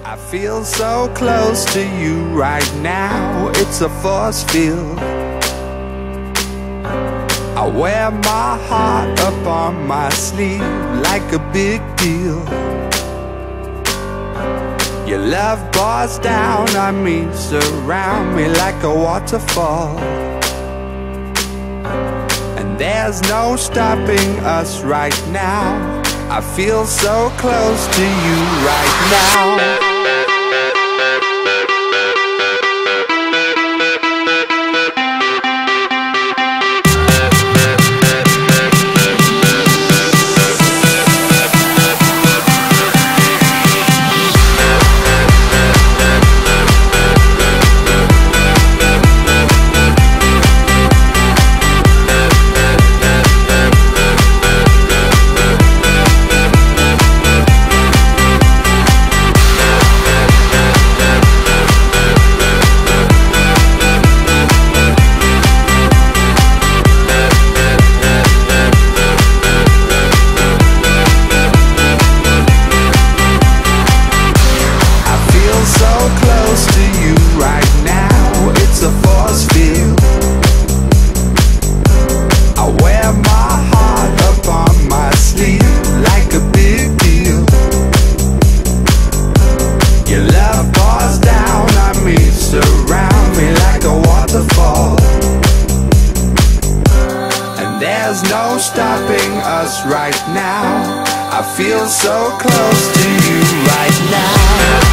I feel so close to you right now, it's a force field. I wear my heart up on my sleeve like a big deal. Your love pours down on me, surround me like a waterfall. And there's no stopping us right now. I feel so close to you right now. There's no stopping us right now. I feel so close to you right now.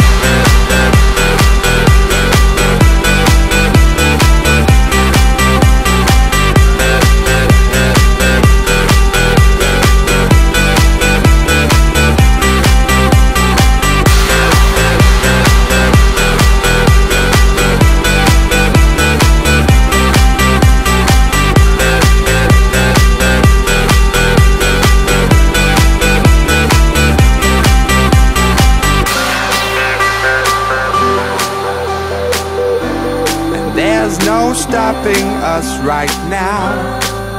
There's no stopping us right now.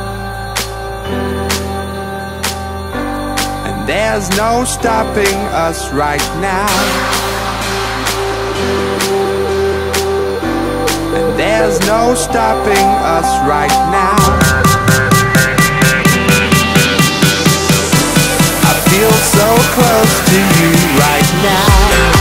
And there's no stopping us right now. And there's no stopping us right now. I feel so close to you right now.